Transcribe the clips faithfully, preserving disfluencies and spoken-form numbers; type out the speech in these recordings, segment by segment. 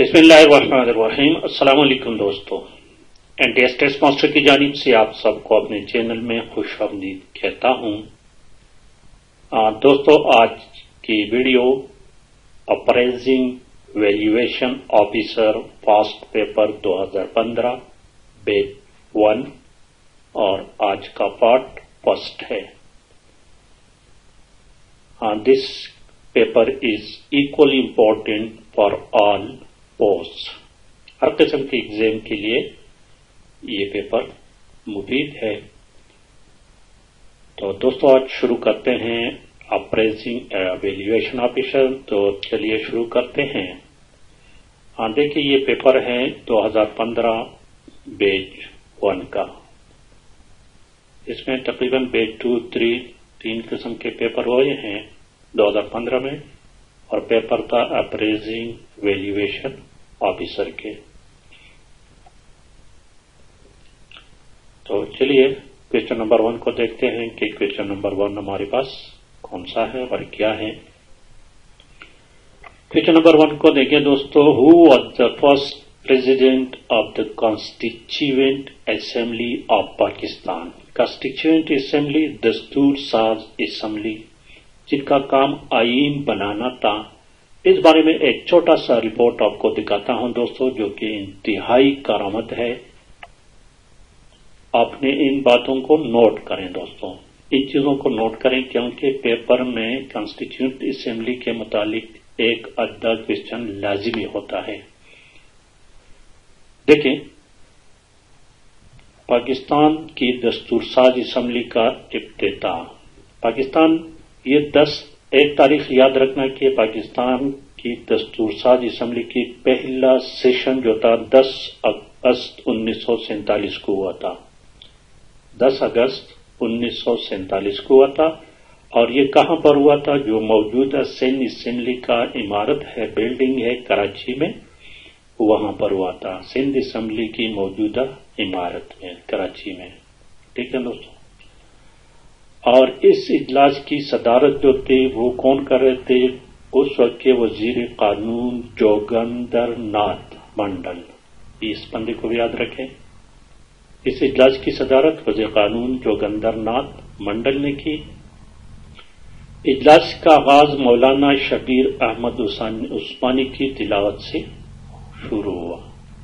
बिस्मिल्लाहिर्रहमानिर्रहीम। अस्सलाम वालेकुम दोस्तों, एंटी टेस्ट मास्टर की जानिब से आप सबको अपने चैनल में खुश आमदीद कहता हूँ। दोस्तों, आज की video appraising valuation officer past paper दो हज़ार पंद्रह बेच वन और आज का पार्ट फर्स्ट है। This paper is equally important for all post. हर किस्म के एग्जाम के लिए ये पेपर मुफीद है। तो दोस्तों, आज शुरू करते हैं अप्रेजिंग वैल्यूएशन ऑफिसर। तो चलिए शुरू करते हैं। हाँ, देखिए ये पेपर है दो हज़ार पंद्रह बेच वन का। इसमें तकरीबन बेच टू थ्री तीन किस्म के पेपर हुए हैं दो हज़ार पंद्रह में, और पेपर था अप्रेजिंग वैल्यूएशन ऑफिसर के। तो चलिए क्वेश्चन नंबर वन को देखते हैं कि क्वेश्चन नंबर वन हमारे पास कौन सा है और क्या है। क्वेश्चन नंबर वन को देखें दोस्तों। Who was the first president of the constituent assembly of Pakistan. Constituent assembly दस्तूर साज असेंबली जिनका काम आईन बनाना था। इस बारे में एक छोटा सा रिपोर्ट आपको दिखाता हूं दोस्तों, जो कि इंतहाई करामत है। आपने इन बातों को नोट करें दोस्तों, इन चीजों को नोट करें, क्योंकि पेपर में कॉन्स्टिट्यूएंट असेंबली के मुतालिक एक अद्दा क्वेश्चन लाजिमी होता है। देखें, पाकिस्तान की दस्तूरसाज असेंबली का इफ्तिताह। पाकिस्तान ये दस एक तारीख याद रखना कि पाकिस्तान की दस्तूरसाज असेंबली की पहला सेशन जो था दस अगस्त उन्नीस सौ सैंतालीस को हुआ था। दस अगस्त उन्नीस सौ सैंतालीस को हुआ था। और ये कहां पर हुआ था? जो मौजूदा सिंध असेंबली का इमारत है, बिल्डिंग है कराची में, वहां पर हुआ था। सिंध असेंबली की मौजूदा इमारत में कराची में। ठीक है दोस्तों। और इस इजलास की सदारत जो थी वो कौन कर रहे थे? उस वक्त के वजीर कानून जोगंदर नाथ मंडल। इस बंदे को भी याद रखें। इस इजलास की सदारत वजीर कानून जोगंदर नाथ मंडल ने की। इजलास का आगाज मौलाना शबीर अहमद उस्मानी की तिलावत से शुरू हुआ।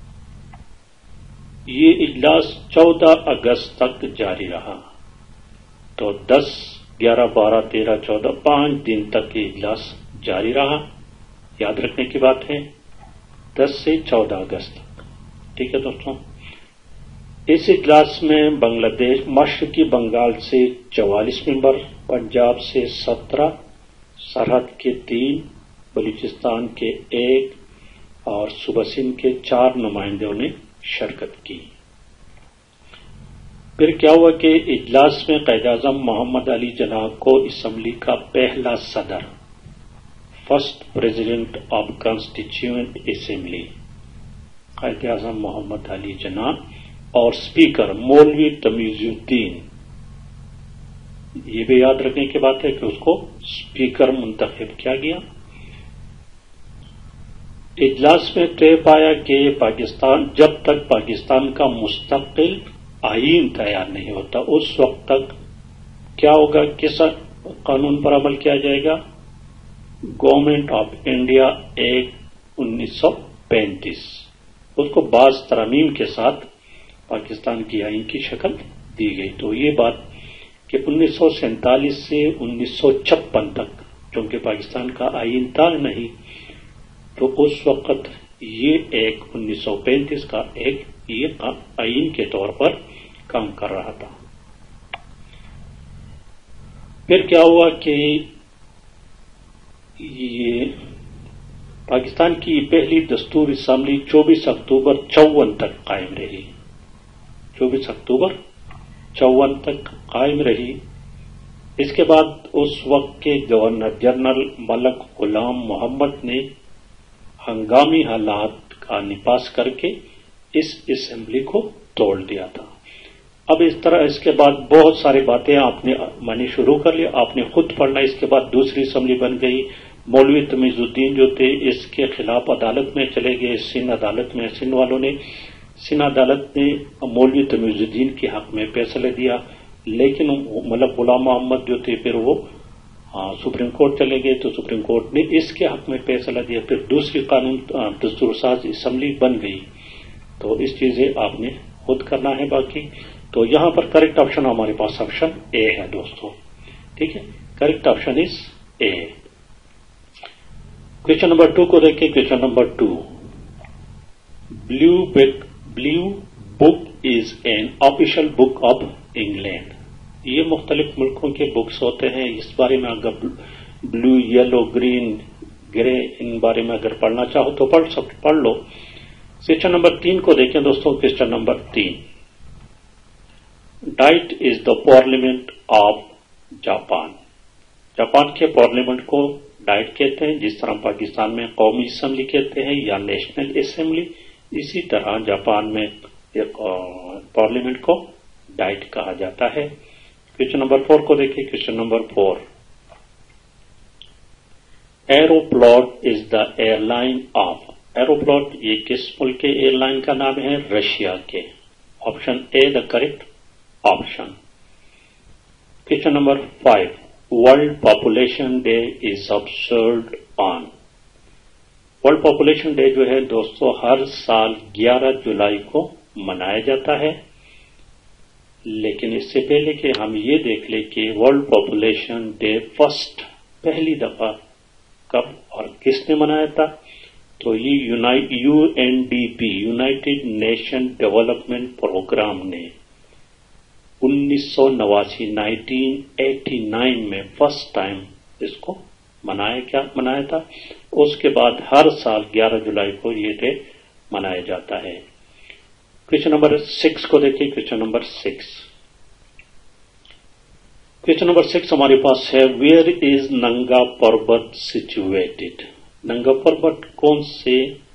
ये इजलास चौदह अगस्त तक जारी रहा। तो दस, ग्यारह, बारह, तेरह, चौदह, पांच दिन तक ये इजलास जारी रहा। याद रखने की बात है, दस से चौदह अगस्त तक। ठीक है दोस्तों। इस इजलास में बांग्लादेश, मशरकी बंगाल से चौवालीस मेंबर, पंजाब से सत्रह, सरहद के तीन, बलूचिस्तान के एक और सूबा सिंध के चार नुमाइंदों ने शिरकत की। फिर क्या हुआ कि इजलास में कायद-ए-आज़म मोहम्मद अली जिन्ना को असेंबली का पहला सदर, first president of constituent assembly, Quaid-e-Azam Mohammad Ali Jinnah, और स्पीकर मौलवी तमीजुद्दीन। ये भी याद रखने की बात है कि उसको स्पीकर मुंतखब किया गया। इजलास में तय पाया कि पाकिस्तान, जब तक पाकिस्तान का मुस्तकिल आईन तैयार नहीं होता, उस वक्त तक क्या होगा? किस कानून पर अमल किया जाएगा? गवर्नमेंट ऑफ इंडिया एक्ट उन्नीस सौ पैंतीस। उसको बाज तरमीम के साथ पाकिस्तान की आईन की शक्ल दी गई। तो ये बात कि उन्नीस सौ सैंतालीस से उन्नीस सौ छप्पन तक, चूंकि पाकिस्तान का आईन था नहीं, तो उस वक्त ये एक उन्नीस सौ पैंतीस का एक ये आईन के तौर पर काम कर रहा था। फिर क्या हुआ कि ये पाकिस्तान की पहली दस्तूर असेंबली चौबीस अक्टूबर चौवन तक कायम रही। चौबीस अक्टूबर चौवन तक कायम रही। इसके बाद उस वक्त के गवर्नर जनरल मलक गुलाम मोहम्मद ने हंगामी हालात का निपास करके इस असेंबली को तोड़ दिया था। अब इस तरह इसके बाद बहुत सारी बातें आपने मानी शुरू कर लिया, आपने खुद पढ़ना। इसके बाद दूसरी असेंबली बन गई, مولوی تمیزالدین جو تھے اس کے خلاف عدالت میں چلے گئے، سندھ عدالت میں، سندھ والوں نے سندھ عدالت نے مولوی تمیزالدین کے حق میں فیصلہ دیا، لیکن ملک غلام محمد جو تھے پھر وہ سپریم کورٹ چلے گئے تو سپریم کورٹ نے اس کے حق میں فیصلہ دیا، پھر دوسری قانون دستور ساز اسمبلی بن گئی۔ تو اس چیزیں آپ نے خود کرنا ہے باقی۔ تو یہاں پر کریکٹ آپشن ہمارے پاس آپشن اے ہے دوستوں، ٹھیک ہے، correct option is A. Question number two کو دیکھیں، question number two, blue book blue book is an official book of England. یہ مختلف ملکوں کے بکس ہوتے ہیں، اس بارے میں اگر بلو، یلو، گرین، گرے، ان بارے میں اگر پڑھنا چاہو تو پڑھ سک پڑھ لو۔ کوشچن نمبر تین کو دیکھیں دوستوں، کوشچن نمبر تین، diet is the parliament of Japan. Japan کے پارلیمنٹ کو ڈائٹ کہتے ہیں، جس طرح پاکستان میں قومی اسمبلی کہتے ہیں یا نیشنل اسمبلی، اسی طرح جاپان میں پارلیمنٹ کو ڈائٹ کہا جاتا ہے۔ کوشچن نمبر فور کو دیکھیں، question number four, Aeroflot is the airline of. Aeroflot یہ کس ملک کے ایئر لائن کا نام ہے؟ رشیا کے۔ Option A the correct option. Question number five, world population day is observed on. World population day جو ہے دوستو ہر سال گیارہ جولائی کو منایا جاتا ہے، لیکن اس سے پہلے کہ ہم یہ دیکھ لیں کہ ورلڈ پاپولیشن ڈے فرسٹ پہلی دفعہ کب اور کس نے منایا تھا، تو یہ U N D P United Nation Development Programme نے انیس سو نواسی نائنٹین ایٹی نائن میں فرسٹ ٹائم اس کو منایا کیا منایا تھا۔ اس کے بعد ہر سال گیارہ جولائی کو یہ ڈے منایا جاتا ہے۔ کوشچن نمبر سکس کو دیکھیے، question number six question number six ہمارے پاس ہے، ویئر از ننگا پربت سچویٹڈ۔ ننگا پربت کون سے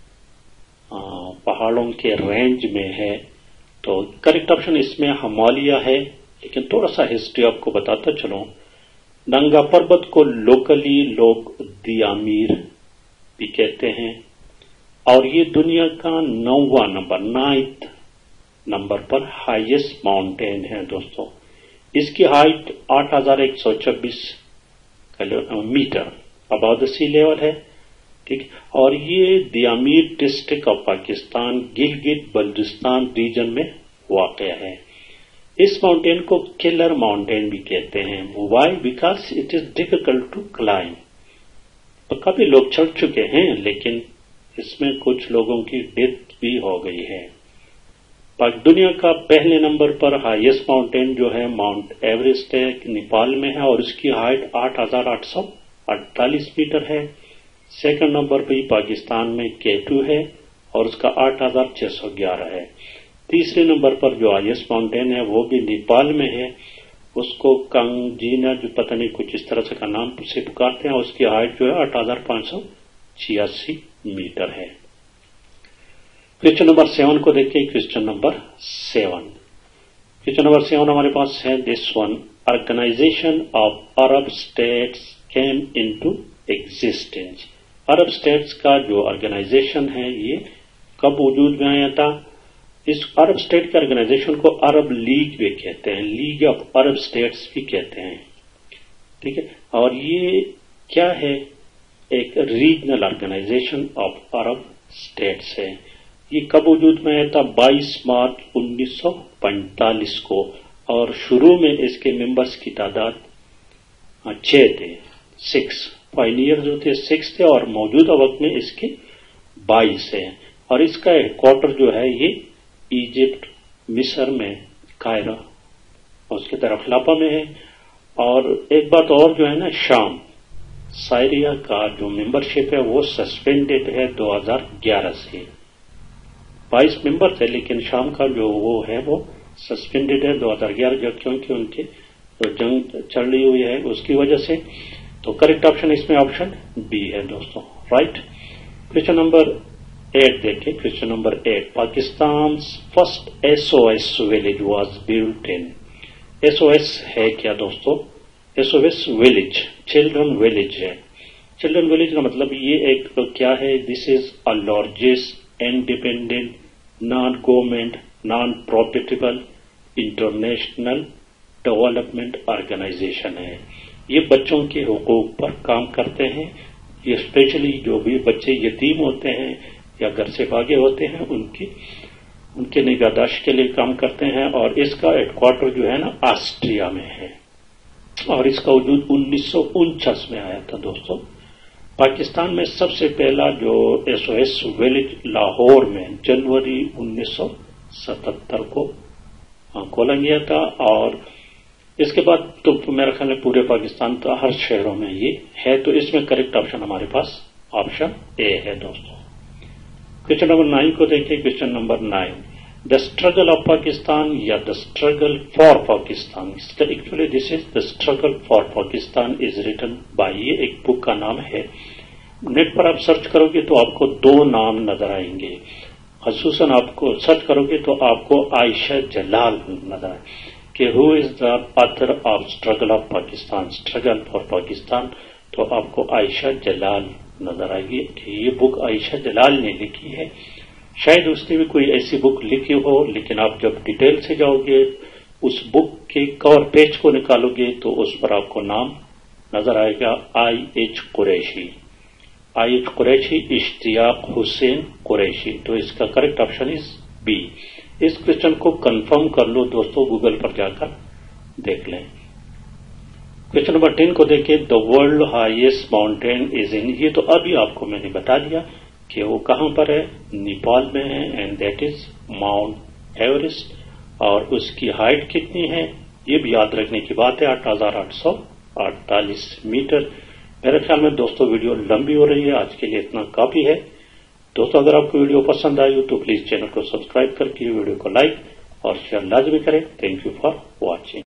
پہاڑوں کے رینج میں ہے؟ تو کریکٹ آپشن اس میں ہمالیہ ہے، لیکن تھوڑا سا ہسٹری آپ کو بتاتا چلوں۔ ننگا پربت کو لوکلی لوگ دیامیر بھی کہتے ہیں، اور یہ دنیا کا نواں نمبر نائنتھ نمبر پر ہائیسٹ ماؤنٹین ہے دوستوں۔ اس کی ہائٹ آٹھ ہزار ایک سو چھبیس میٹر اباؤ دا سی لیول ہے، ٹھیک، اور یہ Diamer district of Pakistan Gilgit Baltistan region میں واقع ہے۔ اس ماؤنٹین کو کلر ماؤنٹین بھی کہتے ہیں۔ Why? Because it is difficult to climb. تو کافی لوگ چڑھ چکے ہیں، لیکن اس میں کچھ لوگوں کی ڈیتھ بھی ہو گئی ہے۔ دنیا کا پہلے نمبر پر ہائیسٹ ماؤنٹین جو ہے ماؤنٹ ایوریسٹ ہے، نیپال میں ہے، اور اس کی ہائٹ آٹھ ہزار آٹھ سو اڑتالیس میٹر ہے۔ سیکنڈ نمبر پہ پاکستان میں کے ٹو ہے، اور اس کا آٹھ ہزار چھ سو گیارہ ہے۔ تیسرے نمبر پر جو ہائیسٹ ماؤنٹین ہے وہ بھی نیپال میں ہے، اس کو کنگجینا جو پتہ نہیں کچھ اس طرح سے کا نام سے پکارتے ہیں، اس کی ہائٹ جو ہے آٹھ ہزار پانچ سو چھیاسی میٹر ہے۔ کوشچن نمبر سیون کو دیکھیں، question number seven question number seven ہمارے پاس ہے، this one, organisation of Arab states came into existence. Arab states کا جو آرگنائزیشن ہے یہ کب وجود میں آیا تھا؟ اس عرب اسٹیٹ کے آرگنائزیشن کو عرب لیگ بھی کہتے ہیں، لیگ آف عرب اسٹیٹس بھی کہتے ہیں، ٹھیک ہے، اور یہ کیا ہے؟ ایک regional organisation of Arab states ہے۔ یہ کب وجود میں آیا تھا؟ بائیس مارچ انیس سو پینتالیس کو، اور شروع میں اس کے ممبرس کی تعداد چھ تھے، سکس پائنیئر جو تھے سکس تھے، اور موجودہ وقت میں اس کے بائیس ہیں، اور اس کا ہیڈ کوارٹر جو ہے یہ ایجپٹ مصر میں قاہرہ اور اس کے طرف لاپا میں ہے۔ اور ایک بات اور جو ہے نا، شام سائریا کا جو ممبرشپ ہے وہ سسپینڈڈ ہے دو ہزار گیارہ سے، بائیس ممبر تھے لیکن شام کا جو وہ ہے وہ سسپینڈڈ ہے دو ہزار گیارہ جب کیونکہ ان کی جو جنگ چل رہی ہوئی ہے اس کی وجہ سے۔ تو کریکٹ آپشن اس میں آپشن بی ہے دوستوں، رائٹ۔ کوشچن نمبر ایٹ دیکھیں، question number eight, Pakistan first S O S village was built in. S O S ہے کیا دوستوں؟ S O S village, children village ہے، چلڈرن ولیج کا مطلب یہ ایک کیا ہے؟ This is a largest independent non government non profitable international development organization ہے. یہ بچوں کے حقوق پر کام کرتے ہیں. یہ اسپیشلی جو بھی بچے یتیم ہوتے ہیں یا گھر سے بھاگے ہوتے ہیں ان کی ان کے نگہداشت کے لیے کام کرتے ہیں. اور اس کا ہیڈ کوارٹر جو ہے نا آسٹریا میں ہے اور اس کا وجود انیس سو انچاس میں آیا تھا. دوستوں پاکستان میں سب سے پہلا جو S O S village Lahore میں جنوری انیس سو ستہتر کو کھولا گیا تھا. اور اس کے بعد تو میرا خیال ہے پورے پاکستان کا ہر شہروں میں یہ ہے. تو اس میں کریکٹ آپشن ہمارے پاس آپشن اے ہے. دوستوں کوشچن نمبر نائن کو دیکھیں. Question number nine the struggle of Pakistan یا the struggle for Pakistan. Actually this is the struggle for Pakistan is written by. یہ ایک بک کا نام ہے. نیٹ پر آپ سرچ کرو گے تو آپ کو دو نام نظر آئیں گے. خصوصاً آپ کو سرچ کرو گے تو آپ کو عائشہ جلال نظر آئے کہ who is the author of struggle of Pakistan struggle for Pakistan. تو آپ کو عائشہ جلال نظر آئے گی کہ یہ بک عائشہ جلال نے لکھی ہے. شاید اس نے بھی کوئی ایسی بک لکھی ہو لیکن آپ جب ڈیٹیل سے جاؤ گے اس بک کے کور پیج کو نکالو گے تو اس پر آپ کو نام نظر آئے گا I H Qureshi. I H Qureshi Ishtiaq Hussain Qureshi. تو اس کا کریکٹ آپشن از بی. اس کوشچن کو کنفرم کر لو دوستوں, گوگل پر جا کر دیکھ لیں. کوشچن نمبر ٹین کو دیکھیں. The world highest mountain is in. یہ تو ابھی آپ کو میں نے بتا دیا کہ وہ کہاں پر ہے, نیپال میں ہے and that is Mount Everest. اور اس کی ہائٹ کتنی ہے یہ بھی یاد رکھنے کی بات ہے, آٹھ ہزار آٹھ سو اڑتالیس میٹر. میرے خیال میں دوستوں ویڈیو لمبی ہو رہی ہے, آج کے لیے اتنا کافی ہے. دوستوں اگر آپ کو ویڈیو پسند آئی ہو تو پلیز چینل کو سبسکرائب کر کے ویڈیو کو لائک اور شیئر لازمی کریں. Thank you for watching.